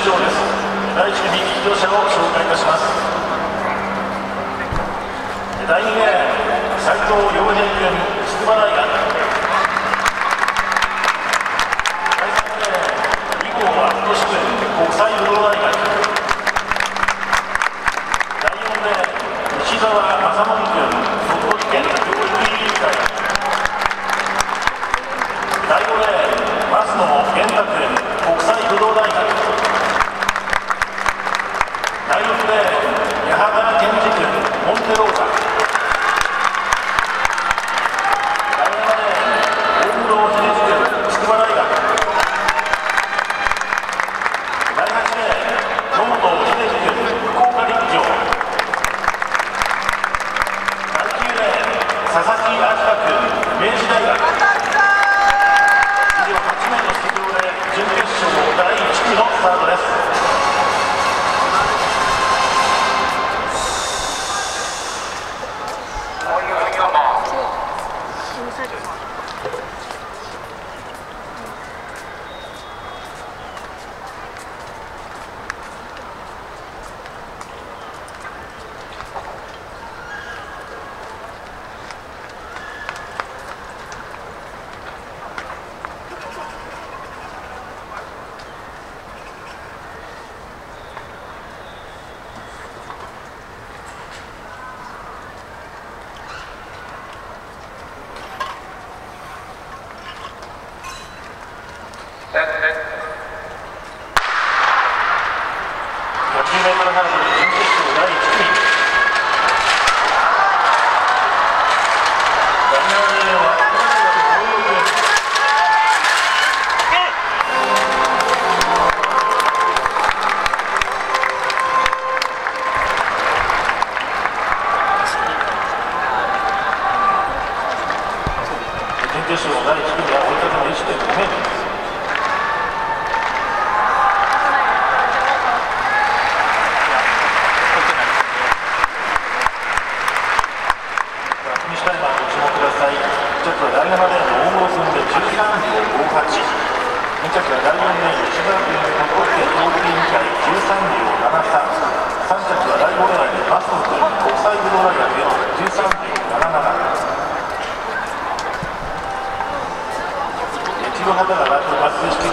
場です。第1組出場者を紹介いたします。第2レーン、斉藤陽平君、筑波大学。第3レーン、井郷敦君、国際武道大学。第4レーン、西澤正則君、鳥取県教育委員会。第5レーン、増野源太君、国際武道大学。第6レーン、矢原健二君、モンテローザ。第7レーン、大室秀次君、筑波大学。第8レーン、野本秀次君、福岡陸上。第9レーン、佐々木明君、明治大学。以上8名の出場で準決勝第1組のスタートです。110m ハードル準決勝第1組。第7レーンは準決勝第1組は追いかけの 1.5 メートルです。